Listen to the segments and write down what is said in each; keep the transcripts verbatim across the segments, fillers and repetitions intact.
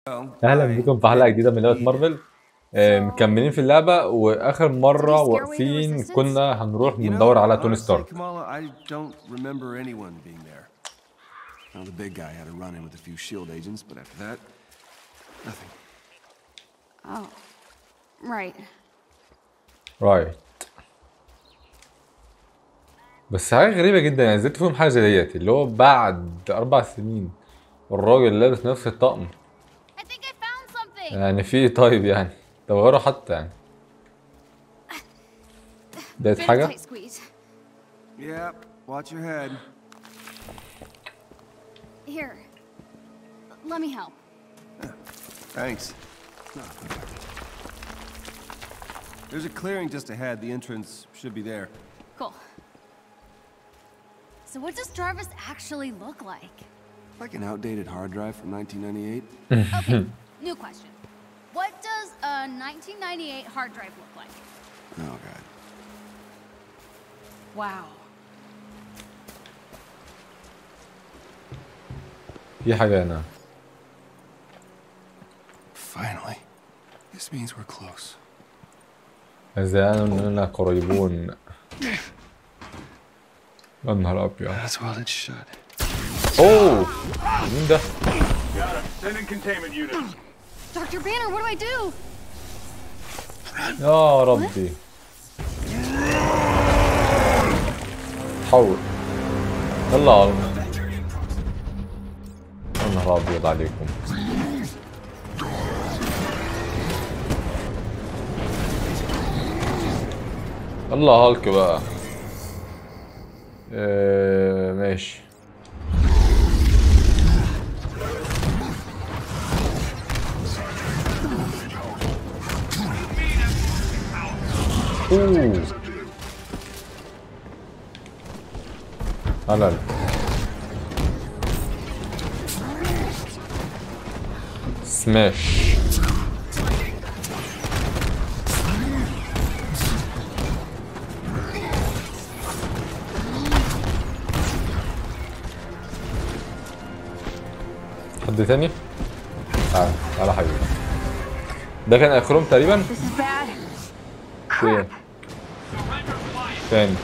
اهلا بكم في حلقه جديده من لعبه مارفل. آه، مكملين في اللعبه، واخر مره واقفين كنا هنروح بندور على توني ستارك. رايت. بس حاجه غريبه جدا، يعني ازاي تفهم حاجه زي ديت اللي هو بعد اربع سنين والراجل لابس نفس الطقم؟ يعني في طيب يعني تغيروا حتى يعني ده حاجه. Yeah, watch your head. Here, let me help. Thanks. There's a clearing just ahead. The entrance should be there. Cool. So what does Jarvis actually look like? Like an outdated hard drive from nineteen ninety-eight. Okay, new question. What does a nineteen ninety-eight hard drive look like? Oh, God. Wow. في حاجه هنا. Finally. This means we're close. ازاي اننا قريبون؟ يا نهار ابيض. That's well it should. اوه مين ده؟ Doctor Banner, what do I do? يا ربي. حول. يلا يا نهار ابيض عليكم. يلا هالك بقى. ايه ماشي. اوه هلا سماش. حد تاني؟ تعال تعال حبيبي. ده كان اخرهم تقريبا. فين؟ فين؟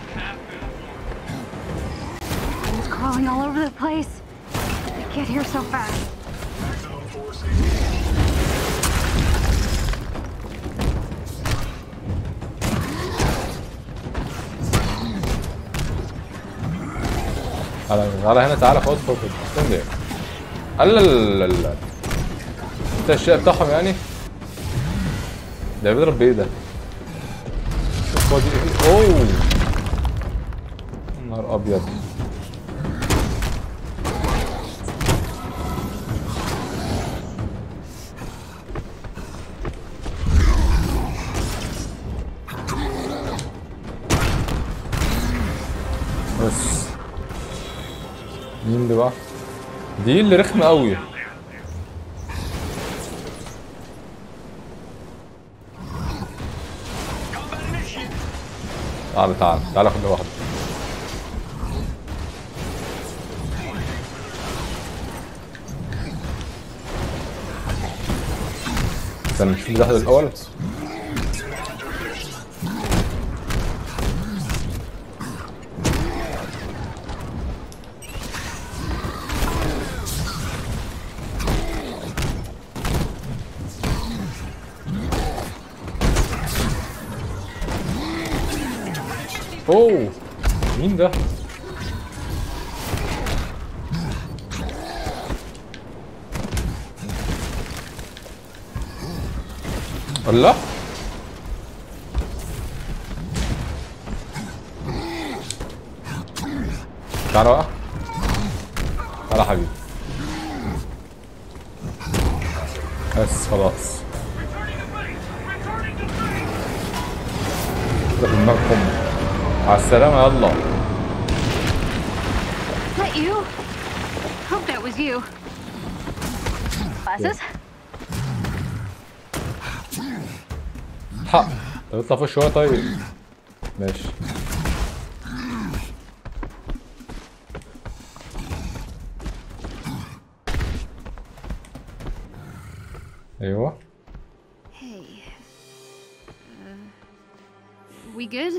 Crawling all over the place. I get here so fast. تعالى تعالى هنا، تعالى خد خد خد. فين؟ لا لا لا انت الشيء بتاعهم يعني. ده بيضرب بايه ده؟ شوف هو دي ايه. اوه نهار ابيض. بس مين ده بقى؟ دي اللي رخمه قوي. تعال تعال تعال خد واحد. استنى نشوف ده الاول. اوه مين ده؟ الله تعالى بقى. تعالى حبيبي. بس خلاص ده في دماغكم. على السلامة يلا. That you? Hope that was you. Glasses? حق. طب اطلع فوق شوية طيب. ماشي. ايوه. Hey. Uh, we good?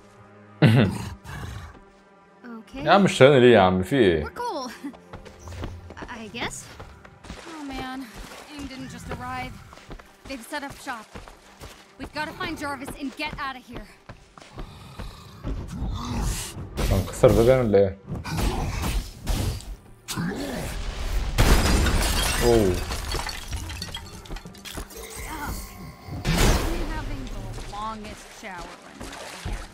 Okay. يا عم مش ليه يا عم في ايه؟ We're cool. I guess. Oh man, Aang didn't just arrive. They've set up shop. We've got to find Jarvis and get out of here. هنكسر فيجن ولا ايه؟ اوه. I'm having the longest shower when we're here.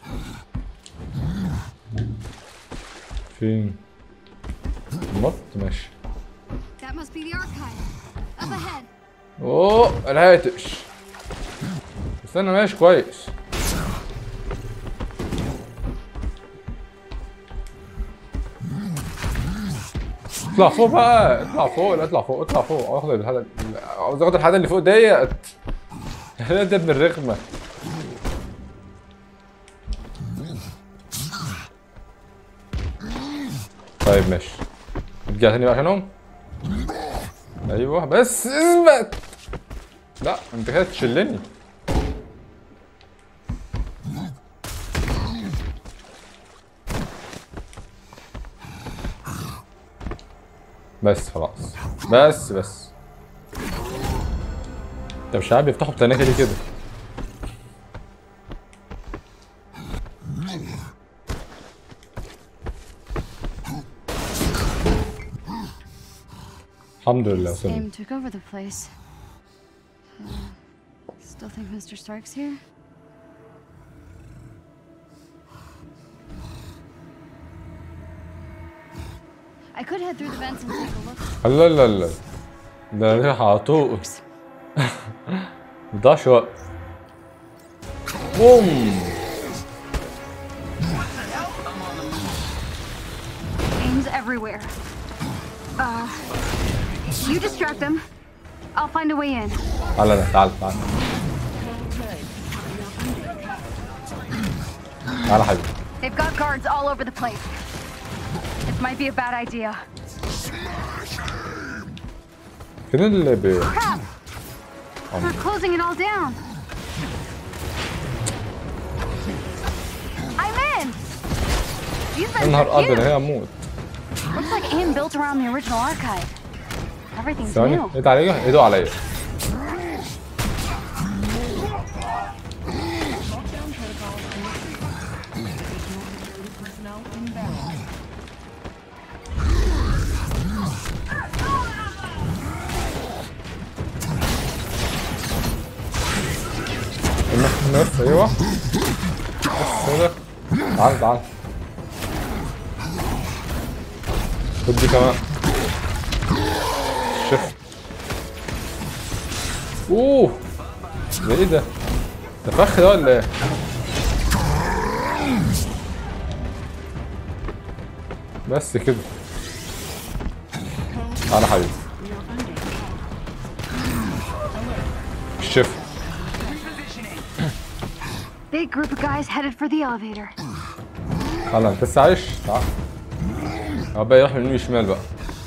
فين؟ نط ماشي. That must be the archive. Up ahead. اوه الهاتش. استنى ماشي كويس. اطلع فوق بقى، اطلع فوق، لا اطلع فوق، اطلع فوق، عاوز اخد الحاجه، عاوز اخد الحاجه اللي فوق ديت. يا ده ابن الرخمه. طيب ماشي. رجع تاني بقى عشانهم. ايوه بس اثبت. لا انت كده تشلني. بس خلاص بس بس طب مش عارف بيفتحوا بتناكه دي كده. الحمد لله وصلنا. Aang took over the place. Uh, still think Mister Stark's here? I could head through the vents and take a look. لا لا لا ده ريح على طول. مضيعش وقت. بوم. Aang's everywhere. Uh, you distract them. I'll find a way in. تعال لا تعال تعال. تعال حبيبي. They've got guards all over the place. This might be a bad idea. فين اللي بي Crap! They're closing it all down. I'm in. These يا vents نهار are ابيض huge. هي هموت. Looks like Aang built around the original archive. Everything's ثواني new. ايد عليا ايدوا عليا. نفس ايوه بس كده. تعال تعال خد دي كمان. شفت. اوه ده ايه ده؟ ده فخ ده ولا ايه؟ بس كده. تعالى حبيبي. شفت. Big group of guys headed for the elevator. تعالى انت لسه عايش؟ تعال. اه بقى يروح من اليمين شمال بقى.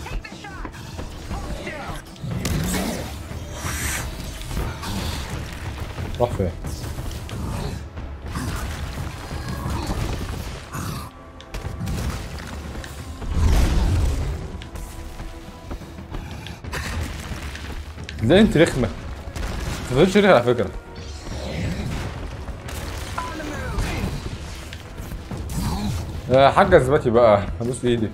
راح فين؟ ازاي انت رخمة؟ متفضلش رخمة على فكرة. يا حاجة اثبتي بقى، هبوس ايدك.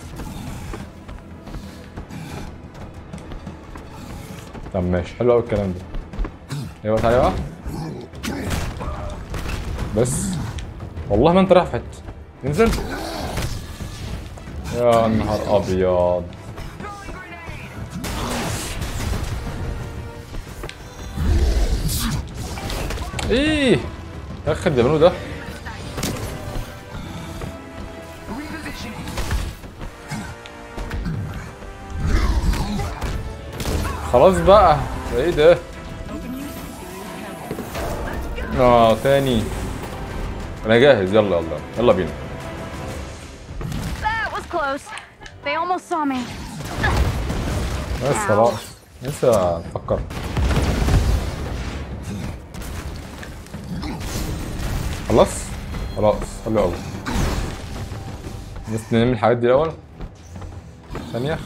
طب ماشي حلو قوي الكلام ده. ايوه تعالى بقى. بس والله ما انت رايح في حته. انزل. يا نهار ابيض. ايه يا اخي اللي بيعملوه ده. خلاص بقى ده ايه ده؟ اه تاني. انا جاهز يلا يلا يلا بينا. That was close. They almost saw me. بس خلاص لسه فكر. خلاص خلاص حلو قوي. بس نلم الحاجات دي الاول. ثانية.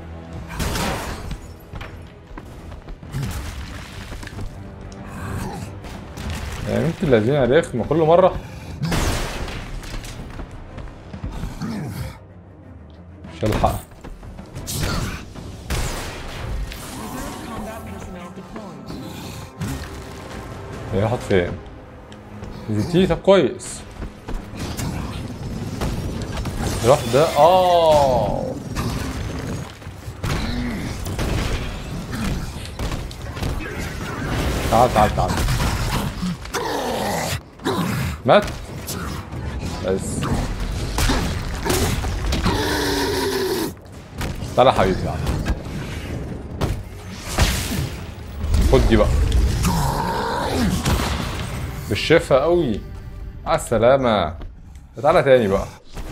يعني انت الذين رخمة كل مرة. مش هلحق. هي راحت فين؟ نزلتيه طب كويس. راح ده اه تعال تعال تعال. مات بس. تعالى يا حبيبي تعالى. خد دي بقى بالشفا قوي. على السلامة. تعالى تاني بقى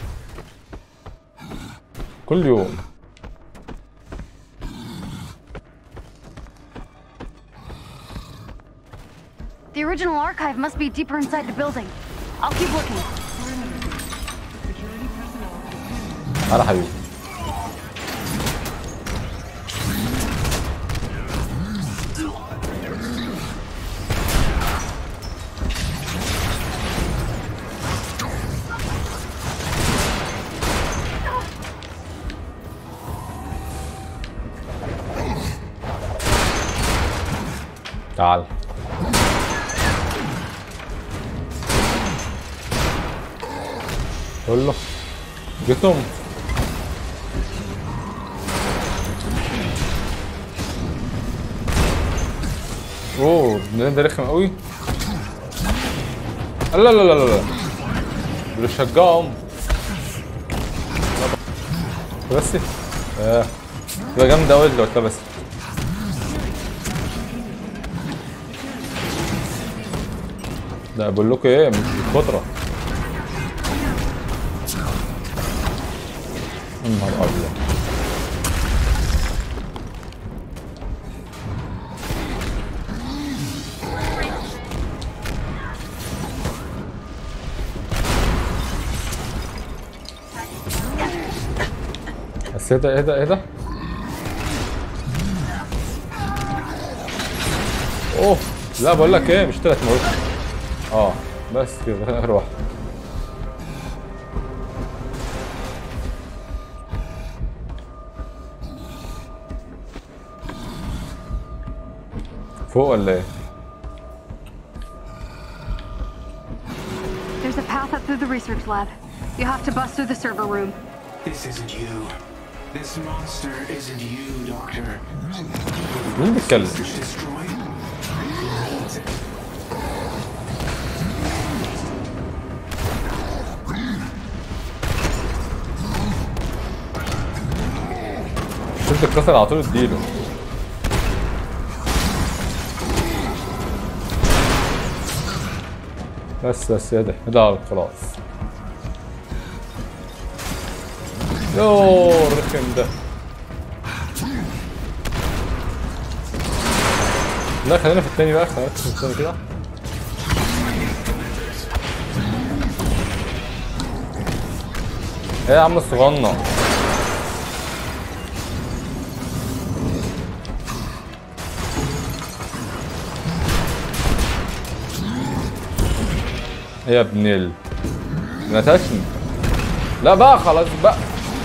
كل يوم. The original archive must be deeper inside the building. I'll keep looking. تعالى حبيبي. تعال. قول له جيتهم. اوه البنان ده رخم قوي. لا لا لا لا لا دول شجعهم بس. اه تبقى جامدة قوي لو اتلبست. لا بقول لكم ايه مش بالفترة. يا نهار ابيض. بس ايه ده ايه ده ايه ده؟ اوه لا بقول لك ايه مش تلات موت. اه بس كده ده اخر واحد. فوق ولا ايه؟ There's a path up through the research lab. You have to bust through the server room. This isn't you. This monster isn't you, Doctor. مين بيتكلم؟ Destroy. شفت الكسر على طول اديله. بس بس يا ده ده خلاص. يوه الرخم ده. لا خلينا في التاني بقى. خلينا في التاني كده. ايه يا عم الصغنن. يا ابن ال نتشني. لا بقى خلاص بقى.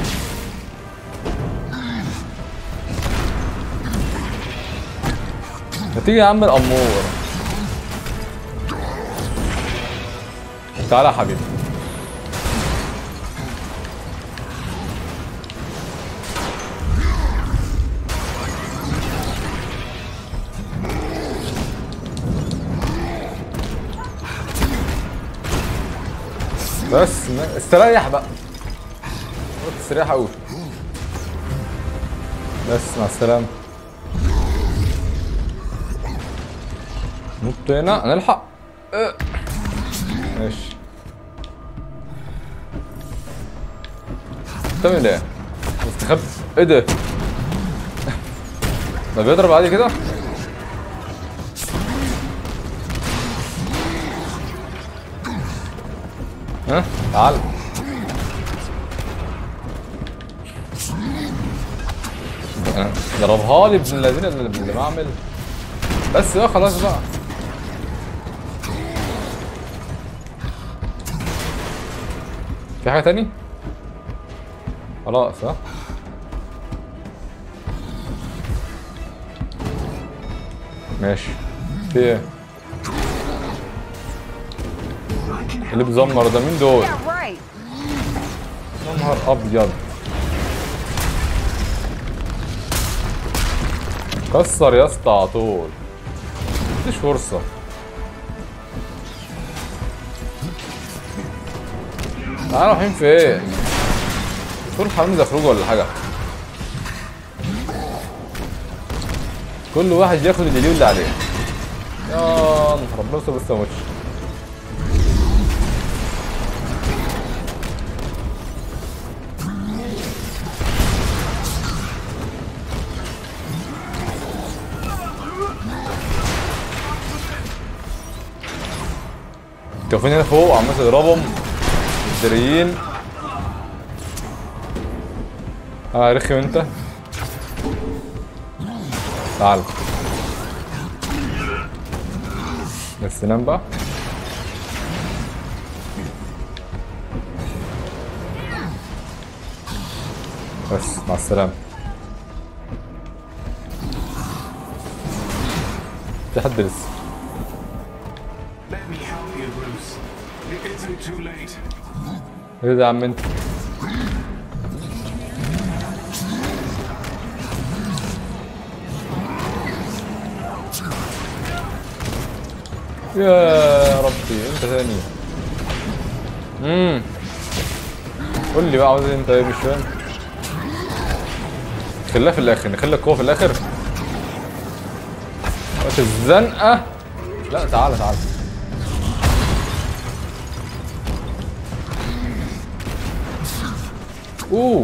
ما تيجي يا عم الأمور. تعالى يا حبيبي. بس استريح بقى. استريح قوي. بس مع السلامة. نط هنا نلحق. اه. ماشي. بتعمل ايه؟ مستخبي. ايه ده؟ ده بيضرب عادي كده. ها تعال. ضربها لي ابن الذين اللي بعمل. بس بقى خلاص بقى. في حاجة تاني؟ خلاص ها؟ ماشي. في ايه؟ اللي بزمر ده مين دول؟ يا نهار ابيض. كسر يا اسطى على طول. مفيش فرصة. تعالوا رايحين فين؟ دول حرامي يخرجوا ولا حاجة؟ كل واحد ياخد الدليل اللي عليه. يا نهار ربنا يستر بس ما موتش. كانوا فين هنا فوق عمال تضربهم مفتريين. اه رخم انت. تعال بس نام بقى. بس مع السلامة. في حد لسه. ايه ده يا عم انت؟ يا ربي انت ثاني. امم قول لي بقى عاوز ايه انت؟ ايه مش فاهم. خليها في الاخر، نخلي القوه في الاخر. وقت الزنقه. لا تعالى تعالى. اوه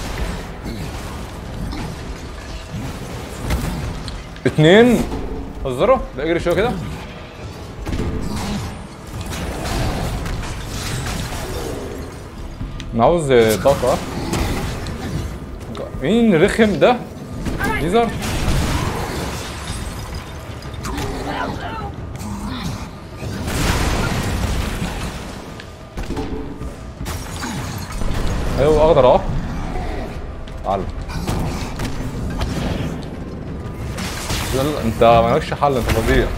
اتنين. هزروا. لا اجري شويه كده. انا عاوز طاقة. مين رخم ده؟ ليزر. ايوه اقدر اهو. تعال. انت مالكش حل، انت فظيع.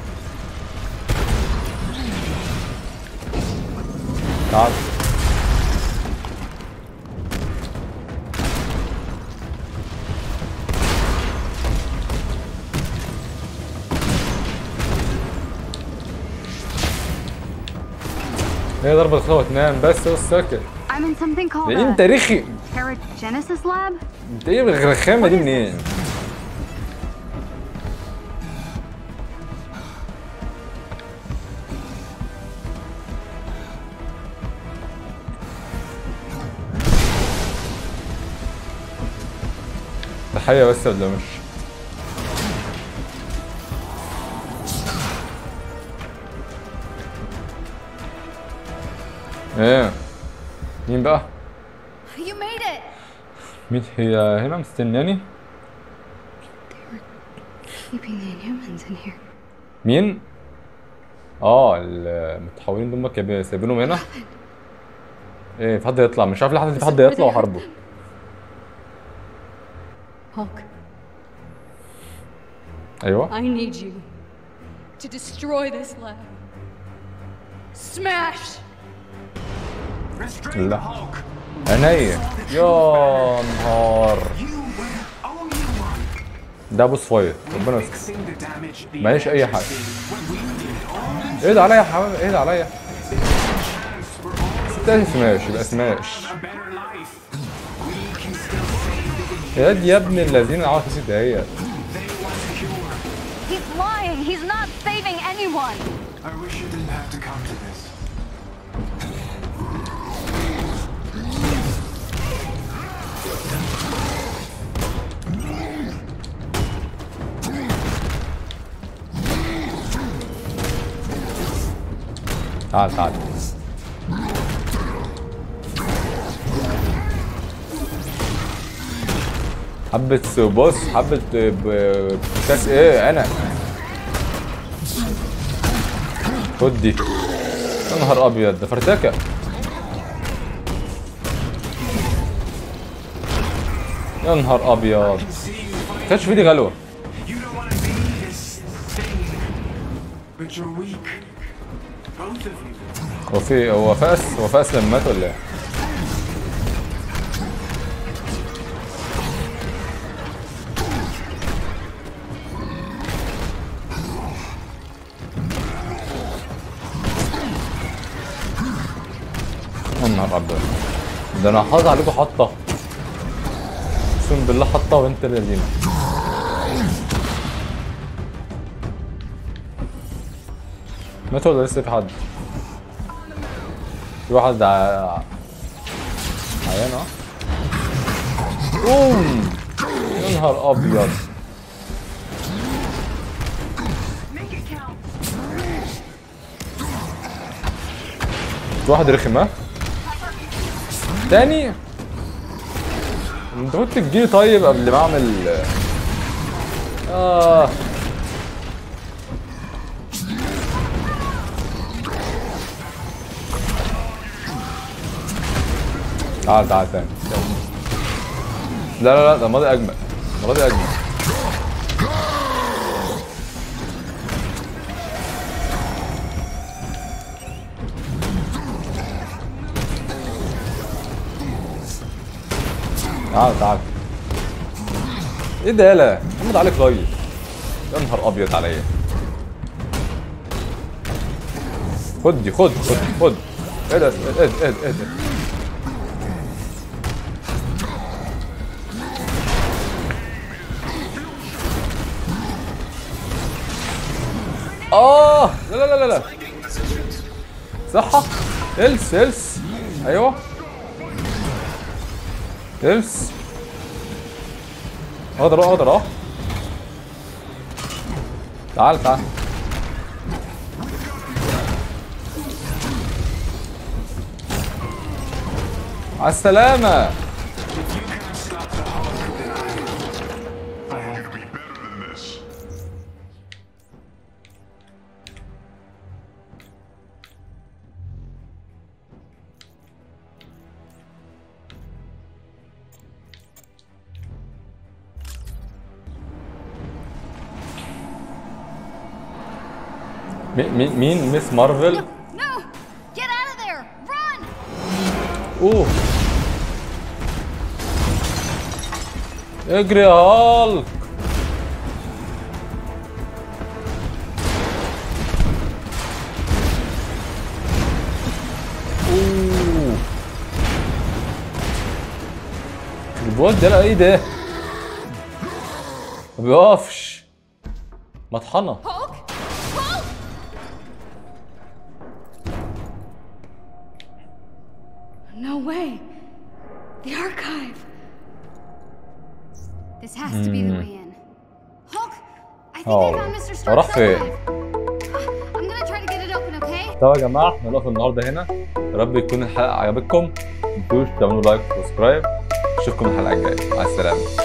تعال. هي ضربة تخلوة تنام بس بس ساكت. I'm in something called ده انت رخي. Paragenesis lab. انت ايه الرخامة دي منين؟ تحية بس ولا مش؟ ايه مين بقى؟ You made it. مين هي هنا مستنياني؟ Keeping the humans in here. مين؟ اه المتحولين دول كانوا سايبينهم هنا؟ ايه في حد يطلع؟ مش عارف لحد في حد يطلع وحاربه. Hulk. ايوه. I need you to destroy this lab. Smash. لا عينيا. يا نهار. ده بوس فايت ربنا يستر. ماليش اي حاجه. اهدى عليا يا حبيبي اهدى عليا. ستة سماش يبقى سماش. يا دي يا ابن الذين عاوز ست دقايق. He's lying. He's not saving anyone. I wish you didn't have to come to this. تعال تعال. حبة بص حبة ب- كاس ايه انا. خد دي. يا نهار ابيض ده فرتكة. يا نهار ابيض. كانش في ايدي غلوة. You don't want to be this thing, but you're weak. Both of you. هو في هو فاس هو فاس لما مات ولا ايه؟ يا نهار ابيض. ده انا حاطط عليكم حطة. اقسم بالله حطة وانت الذين. مات ولا لسه في حد؟ في واحد ع... عيان اه. بوم. يا نهار ابيض. في واحد رخم ها؟ تاني؟ انت كنت تجيلي طيب قبل ما اعمل اه تعال تعال تاني. لا لا لا ده الماضي اجمل. الماضي اجمل. تعال تعال. ايه ده يالا؟ محمد عليك لايف. يا نهار ابيض عليا. خد دي خد خد خد. ايه ده؟ ايه ده؟ ايه ده؟ ايه ده؟ اه لا لا لا لا صحة. هيلث هيلث. ايوه هيلث. اقدر اقدر اه. تعال تعال. على السلامة. مين مين ميس مارفل؟ No! Get out of there! Run! اوه اجري يا هالك. اوه البواد ده ايه ده؟ ما بيقفش. مطحنة. Hulk? Hulk! No way. The archive. This has to be the way in. Hulk, I think I found Mister Stark's راح فين؟ archive. I'm gonna try to get it open, okay? طب يا جماعه احنا نقف النهارده هنا. يا رب تكون الحلقه عجبتكم. ما تنسوش تعملوا لايك وسبسكرايب. اشوفكم الحلقه الجايه. مع السلامه.